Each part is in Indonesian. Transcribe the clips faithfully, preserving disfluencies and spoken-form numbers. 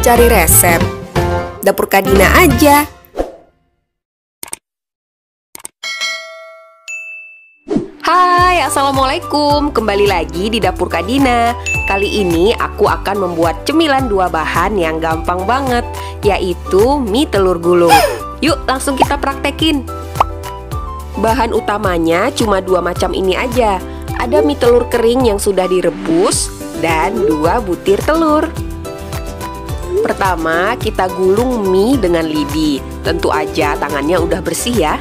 Cari resep Dapur Kadina aja. Hai, assalamualaikum. Kembali lagi di Dapur Kadina. Kali ini aku akan membuat cemilan dua bahan yang gampang banget, yaitu mie telur gulung. Yuk langsung kita praktekin. Bahan utamanya cuma dua macam ini aja. Ada mie telur kering yang sudah direbus dan dua butir telur. Pertama, kita gulung mie dengan lidi. Tentu aja tangannya udah bersih ya.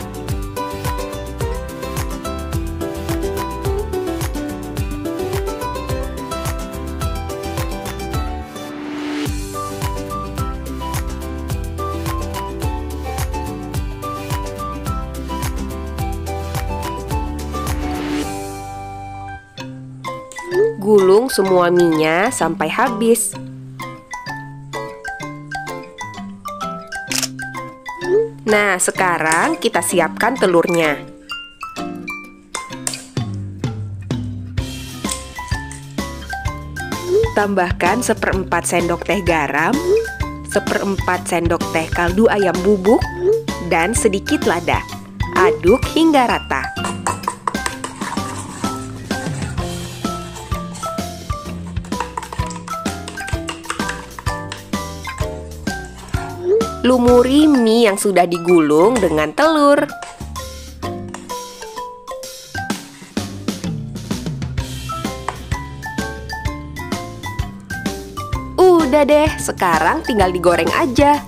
Gulung semua mie-nya sampai habis. Nah, sekarang kita siapkan telurnya. Tambahkan seperempat sendok teh garam, seperempat sendok teh kaldu ayam bubuk, dan sedikit lada. Aduk hingga rata. Lumuri mie yang sudah digulung dengan telur. Udah deh, sekarang tinggal digoreng aja.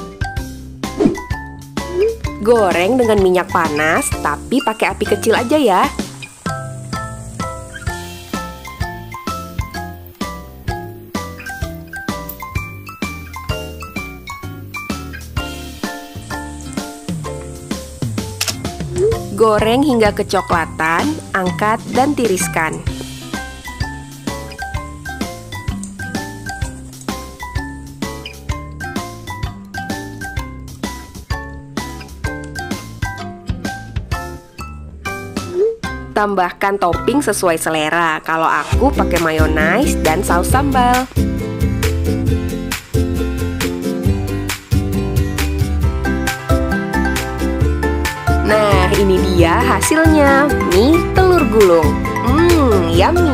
Goreng dengan minyak panas, tapi pakai api kecil aja ya. Goreng hingga kecoklatan, angkat dan tiriskan. Tambahkan topping sesuai selera. Kalau aku pakai mayonaise dan saus sambal. Nah, ini dia hasilnya, mie telur gulung. Hmm, yummy.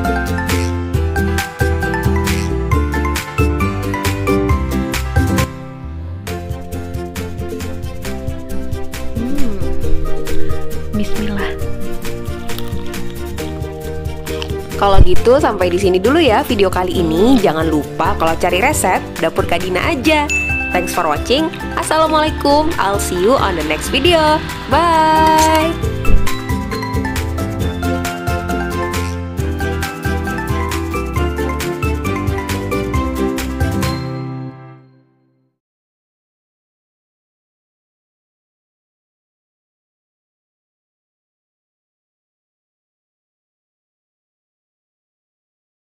Hmm, bismillah. Kalau gitu sampai di sini dulu ya video kali ini. Jangan lupa kalau cari resep Dapur Kadina aja. Thanks for watching. Assalamualaikum. I'll see you on the next video. Bye.